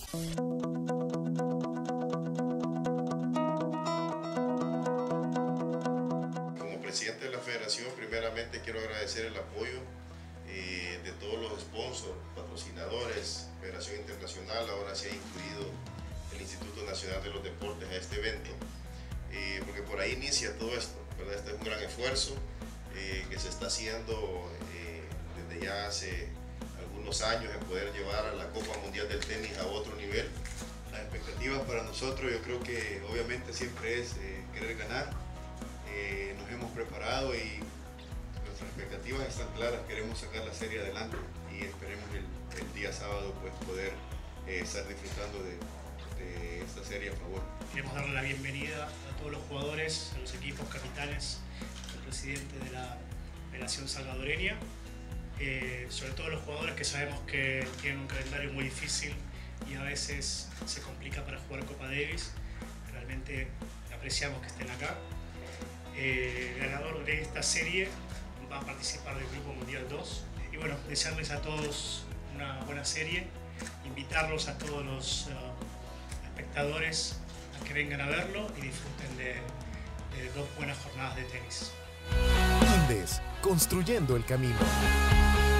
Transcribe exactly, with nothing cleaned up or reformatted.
Como presidente de la federación, primeramente quiero agradecer el apoyo eh, de todos los sponsors, patrocinadores, Federación Internacional. Ahora se ha incluido el Instituto Nacional de los Deportes a este evento, eh, porque por ahí inicia todo esto, ¿verdad? Este es un gran esfuerzo eh, que se está haciendo eh, desde ya hace algunos años en poder llevar a la Copa Mundial del Tenis a otro nivel. Las expectativas para nosotros, yo creo que obviamente siempre es eh, querer ganar. Eh, nos hemos preparado y nuestras expectativas están claras, queremos sacar la serie adelante y esperemos el, el día sábado pues poder eh, estar disfrutando de, de esta serie a favor. Queremos darle la bienvenida a todos los jugadores, a los equipos capitanes, al presidente de la Federación Salvadoreña, eh, sobre todo los jugadores que sabemos que tienen un calendario muy difícil y a veces se complica para jugar Copa Davis. Realmente apreciamos que estén acá. Eh, el ganador de esta serie va a participar del Grupo Mundial dos. Y bueno, desearles a todos una buena serie, invitarlos a todos los uh, espectadores a que vengan a verlo y disfruten de, de dos buenas jornadas de tenis. Indes, construyendo el camino.